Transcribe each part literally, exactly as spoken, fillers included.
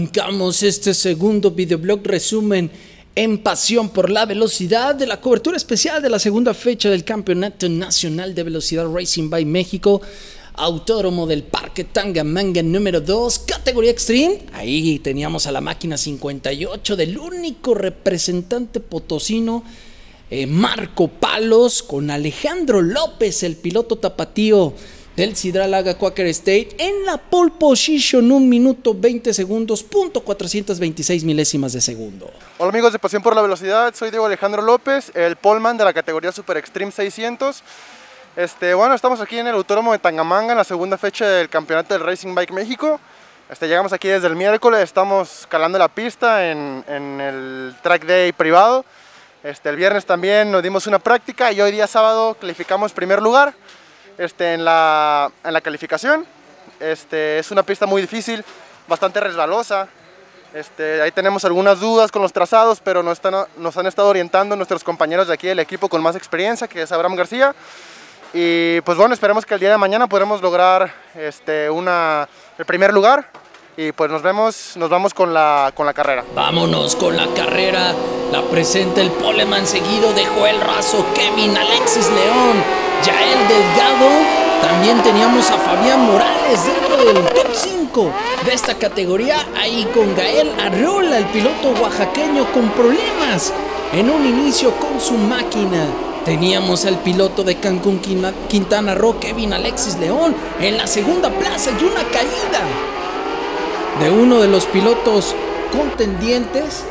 Arrancamos este segundo videoblog resumen en pasión por la velocidad de la cobertura especial de la segunda fecha del Campeonato Nacional de Velocidad Racing by México, Autódromo del Parque Tangamanga número dos, categoría Extreme. Ahí teníamos a la máquina cincuenta y ocho del único representante potosino, eh, Marco Palos, con Alejandro López, el piloto tapatío del Sidral Aga Quaker State, en la pole position, un minuto veinte segundos, punto cuatrocientos veintiséis milésimas de segundo. Hola amigos de Pasión por la Velocidad, soy Diego Alejandro López, el poleman de la categoría Super Extreme seiscientos. Este, bueno, estamos aquí en el Autódromo de Tangamanga, en la segunda fecha del Campeonato del Racing Bike México. Este, llegamos aquí desde el miércoles, estamos calando la pista en, en el track day privado. Este, el viernes también nos dimos una práctica y hoy día sábado calificamos primer lugar. Este, en, la, en la calificación. Este, es una pista muy difícil, bastante resbalosa. Este, ahí tenemos algunas dudas con los trazados, pero nos, están, nos han estado orientando nuestros compañeros de aquí del equipo con más experiencia, que es Abraham García. Y pues bueno, esperemos que el día de mañana podremos lograr este, una, el primer lugar. Y pues nos vemos, nos vamos con la, con la carrera. Vámonos con la carrera. La presenta el poleman seguido de Joel Razo, Kevin Alexis León, Yael Delgado. También teníamos a Fabián Morales dentro del top cinco de esta categoría. Ahí con Gael Arreola, el piloto oaxaqueño, con problemas en un inicio con su máquina. Teníamos al piloto de Cancún, Quintana Roo, Kevin Alexis León, en la segunda plaza y una caída de uno de los pilotos contendientes.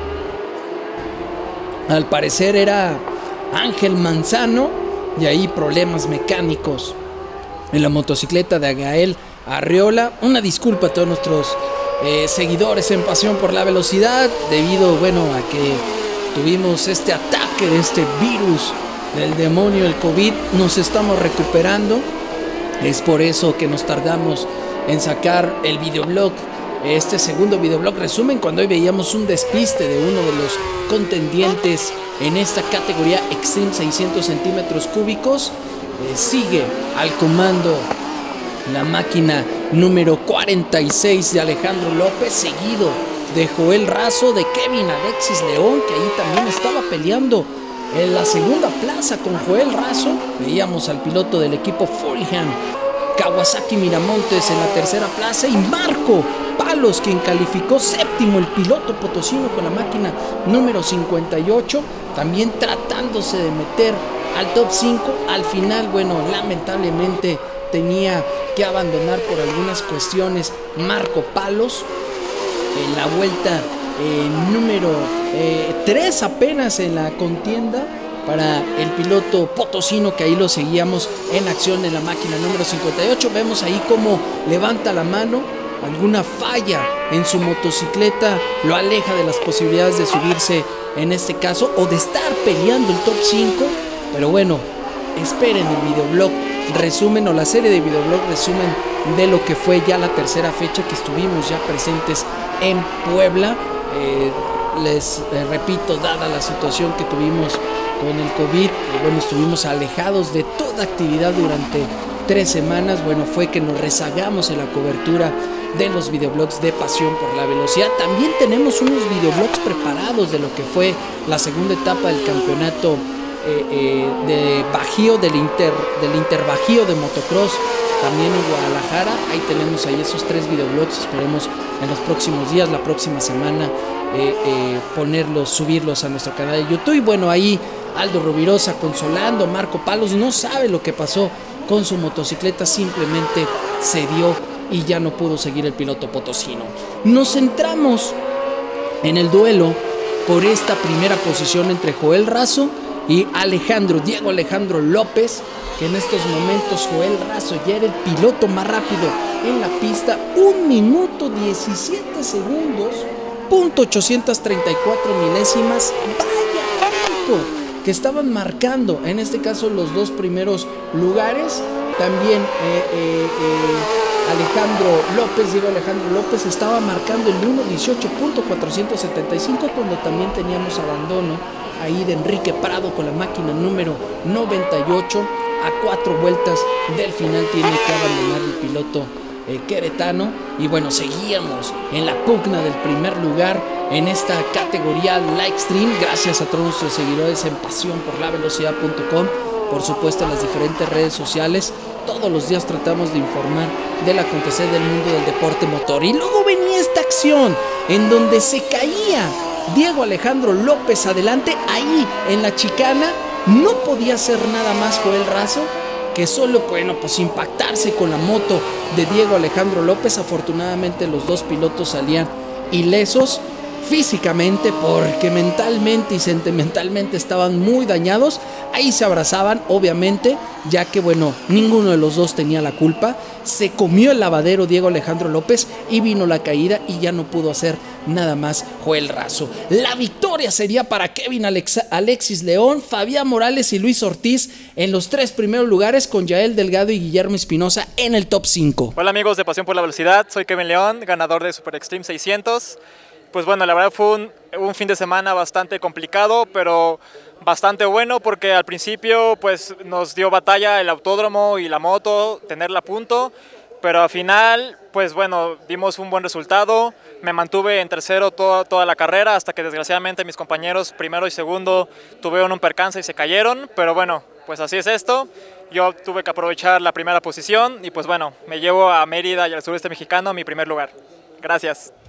Al parecer era Ángel Manzano, y ahí problemas mecánicos en la motocicleta de Gael Arreola. Una disculpa a todos nuestros eh, seguidores en Pasión por la Velocidad, debido, bueno, a que tuvimos este ataque de este virus del demonio, el COVID. Nos estamos recuperando, es por eso que nos tardamos en sacar el videoblog, este segundo videoblog resumen, cuando hoy veíamos un despiste de uno de los contendientes en esta categoría Extreme seiscientos centímetros cúbicos. Eh, sigue al comando la máquina número cuarenta y seis de Alejandro López, seguido de Joel Razo, de Kevin Alexis León, que ahí también estaba peleando en la segunda plaza con Joel Razo. Veíamos al piloto del equipo Forihan, Kawasaki Miramontes, en la tercera plaza, y Marco Palos, quien calificó séptimo, el piloto potosino, con la máquina número cincuenta y ocho, también tratándose de meter al top cinco. Al final, bueno, lamentablemente tenía que abandonar por algunas cuestiones Marco Palos en la vuelta eh, número eh, tres apenas en la contienda para el piloto potosino, que ahí lo seguíamos en acción en la máquina número cincuenta y ocho. Vemos ahí cómo levanta la mano. Alguna falla en su motocicleta lo aleja de las posibilidades de subirse en este caso, o de estar peleando el top cinco. Pero bueno, esperen el videoblog resumen, o la serie de videoblog resumen de lo que fue ya la tercera fecha que estuvimos ya presentes en Puebla. Eh, les eh, repito, dada la situación que tuvimos con el COVID, bueno, estuvimos alejados de toda actividad durante tres semanas. Bueno, fue que nos rezagamos en la cobertura de los videoblogs de Pasión por la Velocidad. También tenemos unos videoblogs preparados de lo que fue la segunda etapa del campeonato eh, eh, de Bajío, del Inter, del Inter Bajío de motocross, también en Guadalajara. Ahí tenemos ahí esos tres videoblogs. Esperemos en los próximos días, la próxima semana, eh, eh, ponerlos, subirlos a nuestro canal de YouTube. Y bueno, ahí Aldo Rubirosa consolando. Marco Palos no sabe lo que pasó con su motocicleta, simplemente se dio y ya no pudo seguir el piloto potosino. Nos centramos en el duelo por esta primera posición entre Joel Razo y Alejandro, Diego Alejandro López, que en estos momentos Joel Razo ya era el piloto más rápido en la pista, un minuto diecisiete segundos, punto ochocientos treinta y cuatro milésimas. Vaya tiempo que estaban marcando, en este caso, los dos primeros lugares. También eh, eh, eh, Alejandro López, Diego Alejandro López, estaba marcando el uno dieciocho punto cuatrocientos setenta y cinco, cuando también teníamos abandono ahí de Enrique Prado con la máquina número noventa y ocho. A cuatro vueltas del final tiene que abandonar el piloto eh, queretano. Y bueno, seguíamos en la pugna del primer lugar en esta categoría Lightstream, gracias a todos nuestros seguidores en pasión por la velocidad punto com, por supuesto en las diferentes redes sociales. Todos los días tratamos de informar del acontecer del mundo del deporte motor. Y luego venía esta acción en donde se caía Diego Alejandro López adelante, ahí en la chicana. No podía hacer nada más Joel Razo que solo, bueno, pues impactarse con la moto de Diego Alejandro López. Afortunadamente los dos pilotos salían ilesos físicamente, porque mentalmente y sentimentalmente estaban muy dañados. Ahí se abrazaban, obviamente, ya que, bueno, ninguno de los dos tenía la culpa. Se comió el lavadero Diego Alejandro López y vino la caída y ya no pudo hacer nada más Joel Razo. La victoria sería para Kevin Alex Alexis León, Fabián Morales y Luis Ortiz en los tres primeros lugares, con Yael Delgado y Guillermo Espinosa en el top cinco. Hola amigos de Pasión por la Velocidad, soy Kevin León, ganador de Super Extreme seiscientos. Pues bueno, la verdad fue un, un fin de semana bastante complicado, pero bastante bueno, porque al principio pues nos dio batalla el autódromo y la moto, tenerla a punto, pero al final pues bueno, dimos un buen resultado. Me mantuve en tercero toda, toda la carrera, hasta que desgraciadamente mis compañeros primero y segundo tuvieron un percance y se cayeron, pero bueno, pues así es esto. Yo tuve que aprovechar la primera posición y pues bueno, me llevo a Mérida y al sureste mexicano mi primer lugar. Gracias.